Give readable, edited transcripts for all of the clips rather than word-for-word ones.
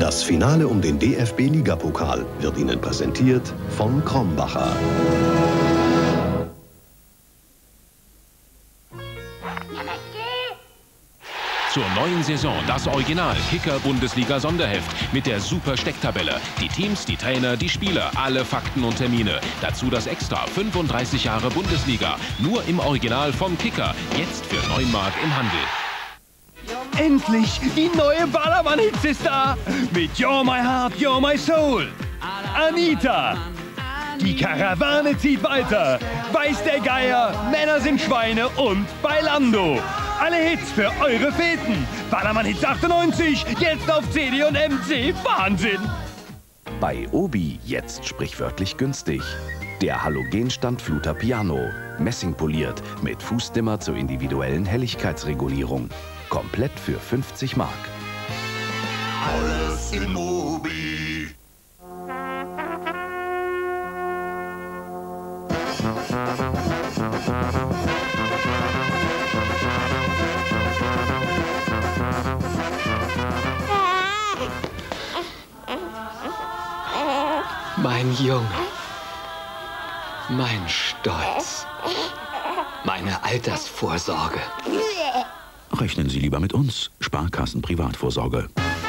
Das Finale um den DFB-Ligapokal wird Ihnen präsentiert von Krombacher. Zur neuen Saison das Original Kicker-Bundesliga-Sonderheft mit der super Stecktabelle. Die Teams, die Trainer, die Spieler, alle Fakten und Termine. Dazu das Extra 35 Jahre Bundesliga. Nur im Original vom Kicker. Jetzt für 9 Mark im Handel. Endlich! Die neue Ballermann-Hits ist da! Mit You're My Heart, You're My Soul. Anita. Die Karawane zieht weiter. Weiß der Geier, Männer sind Schweine und Bailando. Alle Hits für eure Feten. Ballermann Hits 98, jetzt auf CD und MC. Wahnsinn! Bei Obi jetzt sprichwörtlich günstig. Der Halogen-Standfluter Piano. Messingpoliert mit Fußdimmer zur individuellen Helligkeitsregulierung. Komplett für 50 Mark. Alles in Obi. Mein Junge, mein Stolz, meine Altersvorsorge. Rechnen Sie lieber mit uns. Sparkassen Privatvorsorge.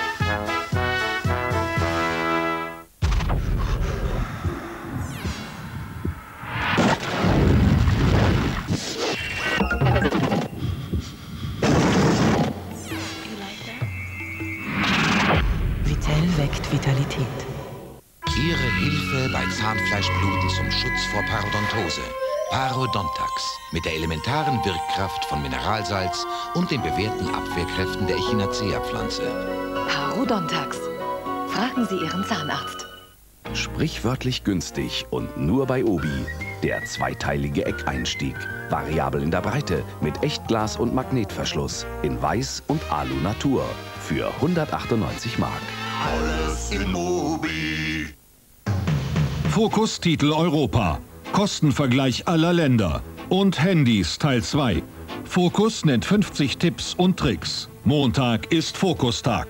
Vitell weckt Vitalität. Ihre Hilfe bei Zahnfleischbluten zum Schutz vor Parodontose. Parodontax mit der elementaren Wirkkraft von Mineralsalz und den bewährten Abwehrkräften der Echinacea-Pflanze. Parodontax. Fragen Sie Ihren Zahnarzt. Sprichwörtlich günstig und nur bei Obi. Der zweiteilige Eckeinstieg. Variabel in der Breite mit Echtglas und Magnetverschluss. In Weiß und Alu Natur. Für 198 Mark. Alles in Obi. Fokus-Titel Europa. Kostenvergleich aller Länder. Und Handys Teil 2. Fokus nennt 50 Tipps und Tricks. Montag ist Fokustag.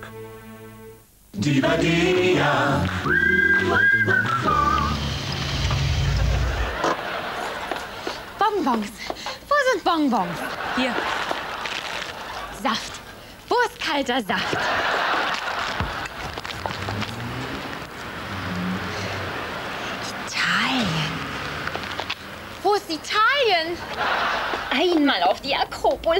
Divadea. Bonbons. Wo sind Bonbons? Hier. Saft. Wo ist kalter Saft? Italien. Wo ist Italien? Einmal auf die Akropolis.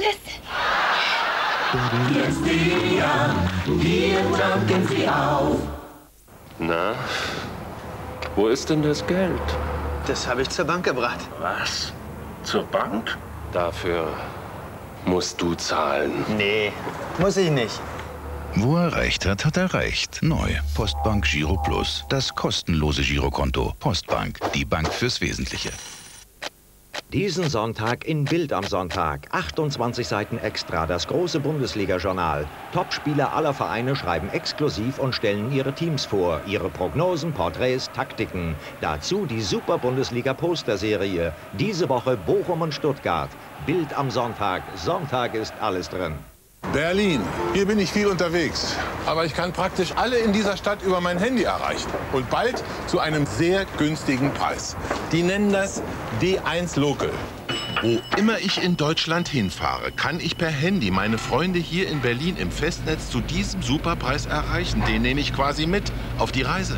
Jetzt Delia, wir tanken sie auf. Na, wo ist denn das Geld? Das habe ich zur Bank gebracht. Was? Zur Bank? Dafür musst du zahlen. Nee, muss ich nicht. Wo er recht hat, hat er recht. Neu. Postbank Giro Plus. Das kostenlose Girokonto. Postbank. Die Bank fürs Wesentliche. Diesen Sonntag in Bild am Sonntag. 28 Seiten extra, das große Bundesliga-Journal. Topspieler aller Vereine schreiben exklusiv und stellen ihre Teams vor. Ihre Prognosen, Porträts, Taktiken. Dazu die Super-Bundesliga-Poster-Serie. Diese Woche Bochum und Stuttgart. Bild am Sonntag. Sonntag ist alles drin. Berlin. Hier bin ich viel unterwegs. Aber ich kann praktisch alle in dieser Stadt über mein Handy erreichen. Und bald zu einem sehr günstigen Preis. Die nennen das D1 Local. Wo immer ich in Deutschland hinfahre, kann ich per Handy meine Freunde hier in Berlin im Festnetz zu diesem Superpreis erreichen. Den nehme ich quasi mit auf die Reise.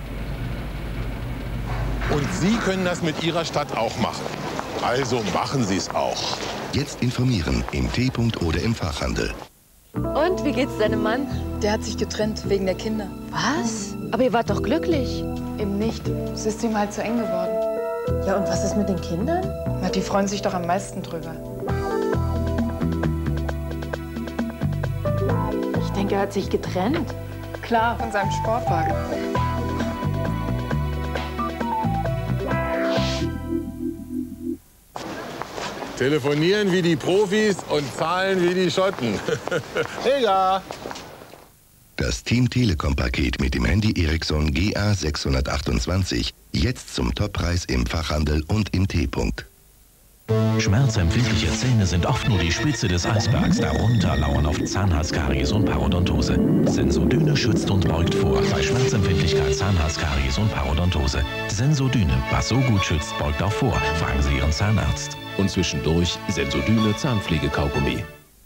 Und Sie können das mit Ihrer Stadt auch machen. Also machen Sie es auch. Jetzt informieren im T-Punkt oder im Fachhandel. Und, wie geht's deinem Mann? Der hat sich getrennt, wegen der Kinder. Was? Aber ihr wart doch glücklich. Eben nicht. Es ist ihm halt zu eng geworden. Ja, und was ist mit den Kindern? Na, die freuen sich doch am meisten drüber. Ich denke, er hat sich getrennt. Klar, von seinem Sportwagen. Telefonieren wie die Profis und zahlen wie die Schotten. Mega! Das Team Telekom-Paket mit dem Handy Ericsson GA 628 jetzt zum Toppreis im Fachhandel und im T-Punkt. Schmerzempfindliche Zähne sind oft nur die Spitze des Eisbergs. Darunter lauern oft Zahnhalskaries und Parodontose. Sensodyne schützt und beugt vor bei Schmerzempfindlichkeit, Zahnhalskaries und Parodontose. Sensodyne, was so gut schützt, beugt auch vor. Fragen Sie Ihren Zahnarzt. Und zwischendurch Sensodyne Zahnpflegekaugummi.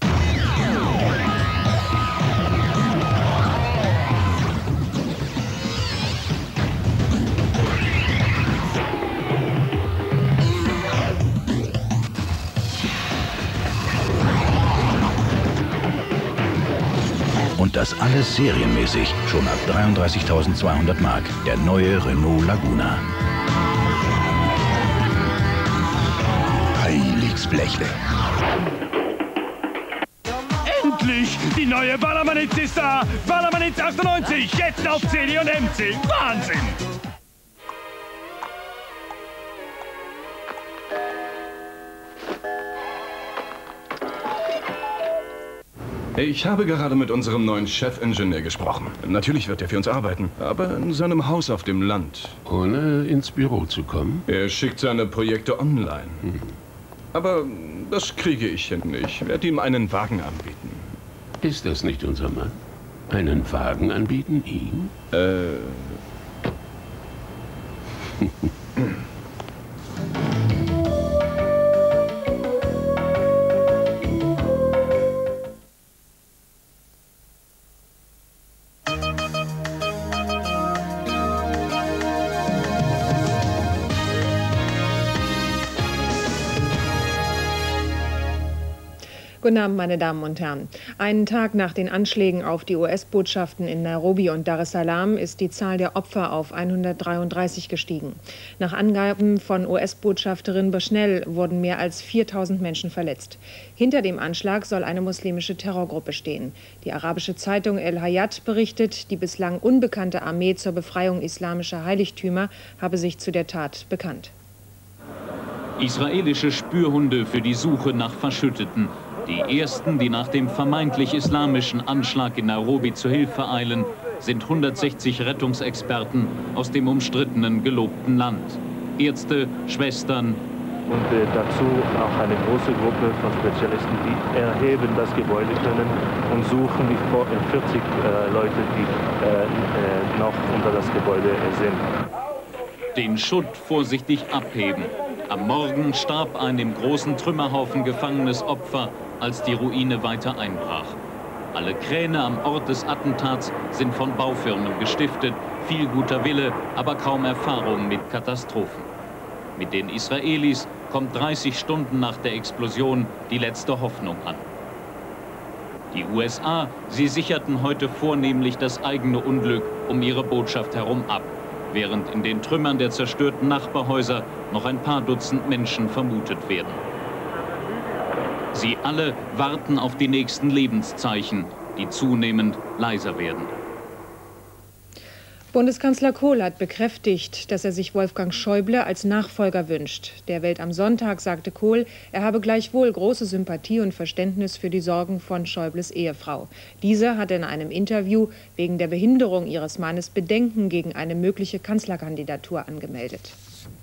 Und das alles serienmäßig, schon ab 33.200 Mark. Der neue Renault Laguna. Heiligsblechle. Endlich! Die neue Ballermann-Hitz ist da! Ballermann-Hitz 98, jetzt auf CD und MC. Wahnsinn! Ich habe gerade mit unserem neuen Chefingenieur gesprochen. Natürlich wird er für uns arbeiten, aber in seinem Haus auf dem Land. Ohne ins Büro zu kommen? Er schickt seine Projekte online. Aber das kriege ich hin. Ich werde ihm einen Wagen anbieten. Ist das nicht unser Mann? Einen Wagen anbieten, ihm? Guten Abend, meine Damen und Herren. Einen Tag nach den Anschlägen auf die US-Botschaften in Nairobi und Dar es Salaam ist die Zahl der Opfer auf 133 gestiegen. Nach Angaben von US-Botschafterin Bushnell wurden mehr als 4.000 Menschen verletzt. Hinter dem Anschlag soll eine muslimische Terrorgruppe stehen. Die arabische Zeitung El Hayat berichtet, die bislang unbekannte Armee zur Befreiung islamischer Heiligtümer habe sich zu der Tat bekannt. Israelische Spürhunde für die Suche nach Verschütteten. Die ersten, die nach dem vermeintlich islamischen Anschlag in Nairobi zur Hilfe eilen, sind 160 Rettungsexperten aus dem umstrittenen gelobten Land. Ärzte, Schwestern und dazu auch eine große Gruppe von Spezialisten, die erheben das Gebäude können und suchen die 40 Leute, die noch unter das Gebäude sind. Den Schutt vorsichtig abheben. Am Morgen starb ein im großen Trümmerhaufen gefangenes Opfer, als die Ruine weiter einbrach. Alle Kräne am Ort des Attentats sind von Baufirmen gestiftet, viel guter Wille, aber kaum Erfahrung mit Katastrophen. Mit den Israelis kommt 30 Stunden nach der Explosion die letzte Hoffnung an. Die USA, sie sicherten heute vornehmlich das eigene Unglück um ihre Botschaft herum ab, während in den Trümmern der zerstörten Nachbarhäuser noch ein paar Dutzend Menschen vermutet werden. Sie alle warten auf die nächsten Lebenszeichen, die zunehmend leiser werden. Bundeskanzler Kohl hat bekräftigt, dass er sich Wolfgang Schäuble als Nachfolger wünscht. Der Welt am Sonntag sagte Kohl, er habe gleichwohl große Sympathie und Verständnis für die Sorgen von Schäubles Ehefrau. Diese hatte in einem Interview wegen der Behinderung ihres Mannes Bedenken gegen eine mögliche Kanzlerkandidatur angemeldet.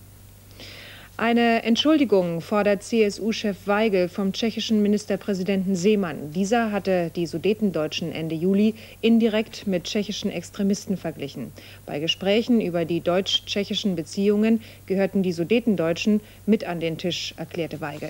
Eine Entschuldigung fordert CSU-Chef Weigel vom tschechischen Ministerpräsidenten Seemann. Dieser hatte die Sudetendeutschen Ende Juli indirekt mit tschechischen Extremisten verglichen. Bei Gesprächen über die deutsch-tschechischen Beziehungen gehörten die Sudetendeutschen mit an den Tisch, erklärte Weigel.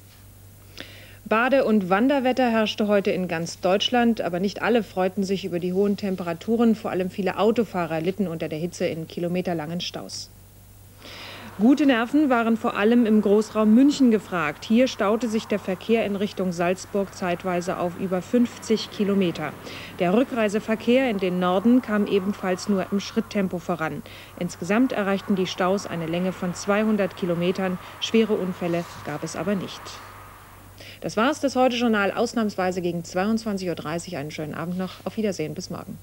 Bade- und Wanderwetter herrschte heute in ganz Deutschland, aber nicht alle freuten sich über die hohen Temperaturen. Vor allem viele Autofahrer litten unter der Hitze in kilometerlangen Staus. Gute Nerven waren vor allem im Großraum München gefragt. Hier staute sich der Verkehr in Richtung Salzburg zeitweise auf über 50 Kilometer. Der Rückreiseverkehr in den Norden kam ebenfalls nur im Schritttempo voran. Insgesamt erreichten die Staus eine Länge von 200 Kilometern. Schwere Unfälle gab es aber nicht. Das war's, das Heute-Journal, ausnahmsweise gegen 22:30 Uhr. Einen schönen Abend noch. Auf Wiedersehen, bis morgen.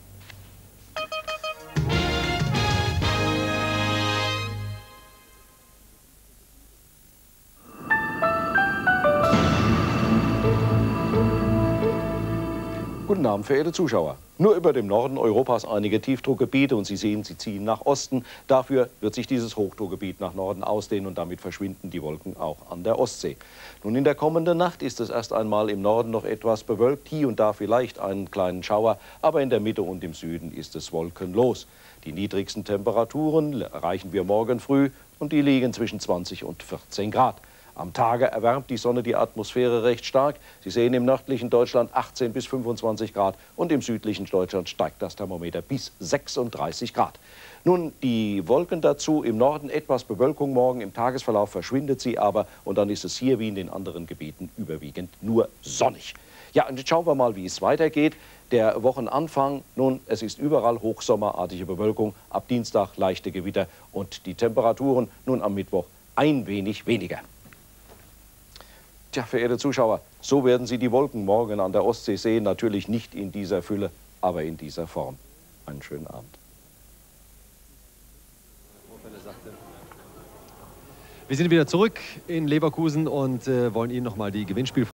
Guten Guten Abend, verehrte Zuschauer. Nur über dem Norden Europas einige Tiefdruckgebiete und Sie sehen, sie ziehen nach Osten. Dafür wird sich dieses Hochdruckgebiet nach Norden ausdehnen und damit verschwinden die Wolken auch an der Ostsee. Nun, in der kommenden Nacht ist es erst einmal im Norden noch etwas bewölkt, hier und da vielleicht einen kleinen Schauer, aber in der Mitte und im Süden ist es wolkenlos. Die niedrigsten Temperaturen erreichen wir morgen früh und die liegen zwischen 20 und 14 Grad. Am Tage erwärmt die Sonne die Atmosphäre recht stark. Sie sehen im nördlichen Deutschland 18 bis 25 Grad und im südlichen Deutschland steigt das Thermometer bis 36 Grad. Nun, die Wolken dazu, im Norden etwas Bewölkung morgen, im Tagesverlauf verschwindet sie aber und dann ist es hier wie in den anderen Gebieten überwiegend nur sonnig. Ja, und jetzt schauen wir mal, wie es weitergeht. Der Wochenanfang, nun, es ist überall hochsommerartige Bewölkung, ab Dienstag leichte Gewitter und die Temperaturen nun am Mittwoch ein wenig weniger. Tja, verehrte Zuschauer, so werden Sie die Wolken morgen an der Ostsee sehen. Natürlich nicht in dieser Fülle, aber in dieser Form. Einen schönen Abend. Wir sind wieder zurück in Leverkusen und wollen Ihnen noch mal die Gewinnspielfrage